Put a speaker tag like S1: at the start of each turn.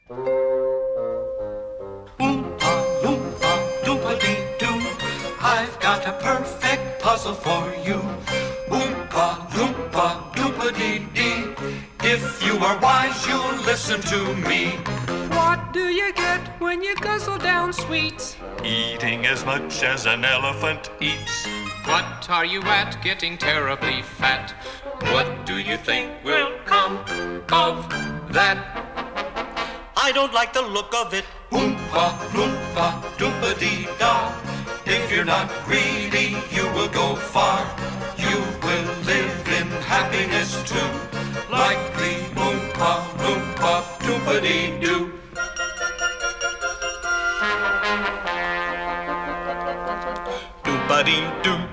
S1: Oompa, loompa, doompa-dee-doo, I've got a perfect puzzle for you. Oompa, loompa, doompa-dee-dee, if you are wise, you'll listen to me.
S2: What do you get when you guzzle down sweets?
S3: Eating as much as an elephant eats.
S2: What are you at, getting terribly fat?
S1: What do you think will come of that? I don't like the look of it. Oompa, loompa, doompa-dee-da. If you're not greedy, you will go far. You will live in happiness too, like the Oompa, loompa, doompa-dee-doo. Doompa-dee-doo.